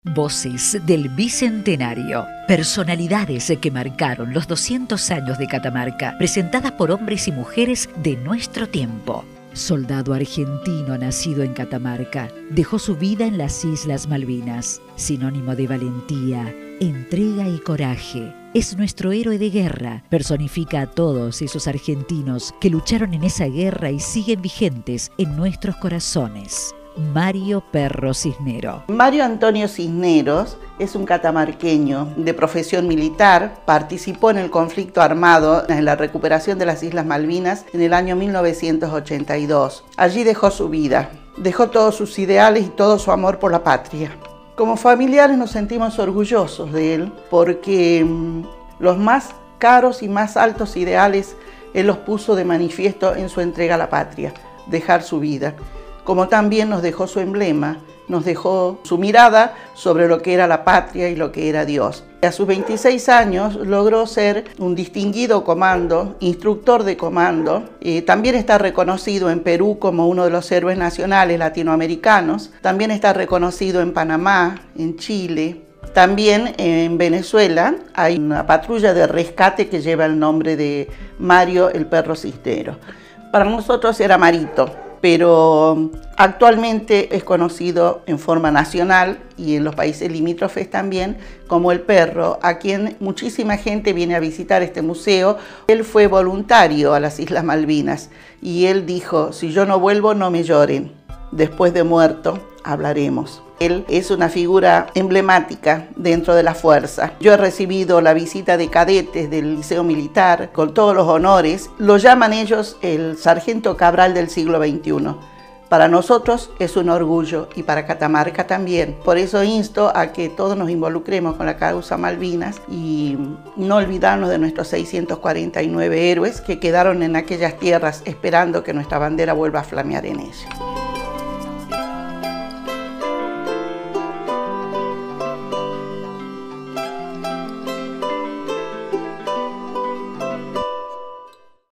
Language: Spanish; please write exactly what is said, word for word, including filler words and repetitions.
Voces del Bicentenario. Personalidades que marcaron los doscientos años de Catamarca, presentadas por hombres y mujeres de nuestro tiempo. Soldado argentino nacido en Catamarca, dejó su vida en las Islas Malvinas, sinónimo de valentía, entrega y coraje. Es nuestro héroe de guerra, personifica a todos esos argentinos que lucharon en esa guerra y siguen vigentes en nuestros corazones. Mario Perro Cisnero. Mario Antonio Cisneros es un catamarqueño de profesión militar. Participó en el conflicto armado en la recuperación de las Islas Malvinas en el año mil novecientos ochenta y dos. Allí dejó su vida, dejó todos sus ideales y todo su amor por la patria. Como familiares nos sentimos orgullosos de él porque los más caros y más altos ideales él los puso de manifiesto en su entrega a la patria, dejar su vida. Como también nos dejó su emblema, nos dejó su mirada sobre lo que era la patria y lo que era Dios. A sus veintiséis años logró ser un distinguido comando, instructor de comando. Eh, también está reconocido en Perú como uno de los héroes nacionales latinoamericanos. También está reconocido en Panamá, en Chile. También en Venezuela hay una patrulla de rescate que lleva el nombre de Mario el Perro Cisnero. Para nosotros era Marito, pero actualmente es conocido en forma nacional y en los países limítrofes también como el Perro, a quien muchísima gente viene a visitar este museo. Él fue voluntario a las Islas Malvinas y él dijo: si yo no vuelvo, no me lloren, después de muerto hablaremos. Él es una figura emblemática dentro de la fuerza. Yo he recibido la visita de cadetes del Liceo Militar con todos los honores. Lo llaman ellos el Sargento Cabral del siglo veintiuno. Para nosotros es un orgullo y para Catamarca también. Por eso insto a que todos nos involucremos con la causa Malvinas y no olvidarnos de nuestros seiscientos cuarenta y nueve héroes que quedaron en aquellas tierras esperando que nuestra bandera vuelva a flamear en ellas.